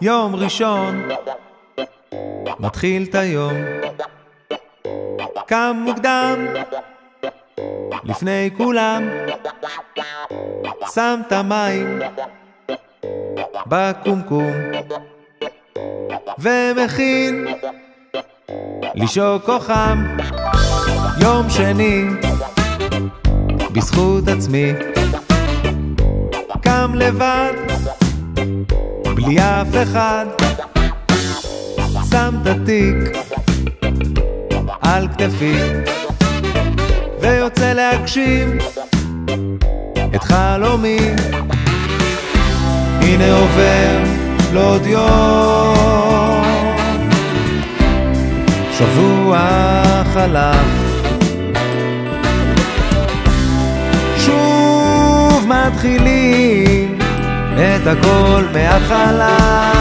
יום ראשון, מתחיל את היום, קם מוקדם, לפני כולם, שם את המים בקומקום, ומכין לשוק חם. יום שני, בזכות עצמי, קם לבד, בלי אף אחד, שם את התיק על כתפי, ויוצא להגשים את חלומי. הנה עובר לעוד יום, שבוע חלף, שוב מתחילים את הכל מההתחלה.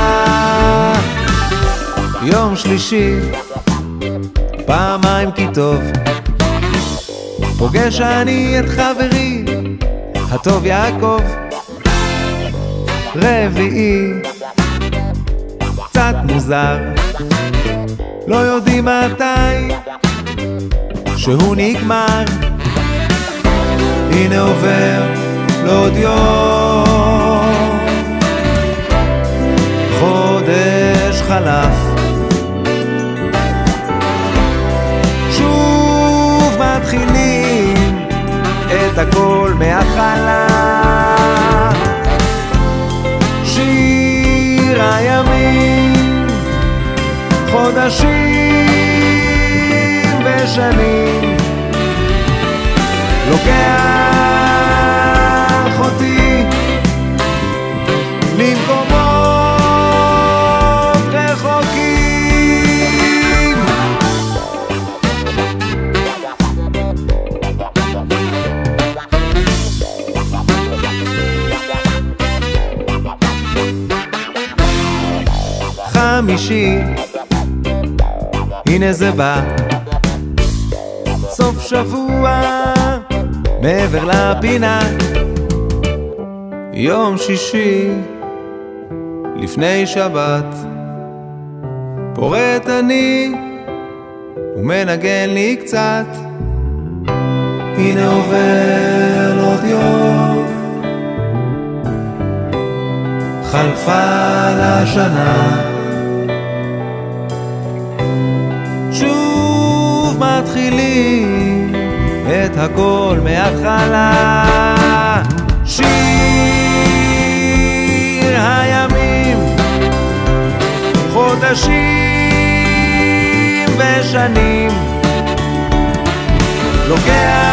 יום שלישי, פעמיים כי טוב, פוגש אני את חברי הטוב יעקב. רביעי, קצת מוזר, לא יודעים מתי שהוא נגמר. הנה עובר לעוד יום, חודש חלף, שוב מתחילים את הכל מההתחלה. שיר הימים, חודשים ושנים, לוקח אותי למקומות רחוקים. חמישי, הנה זה בא, סוף שבוע מעבר לפינה. יום שישי, לפני שבת, פורט אני ומנגן לי קצת. הנה עובר עוד יום, חלפה לשנה, שוב מתחילים את הכל מההתחלה. שיר הימים, חודשים ושנים, לוקח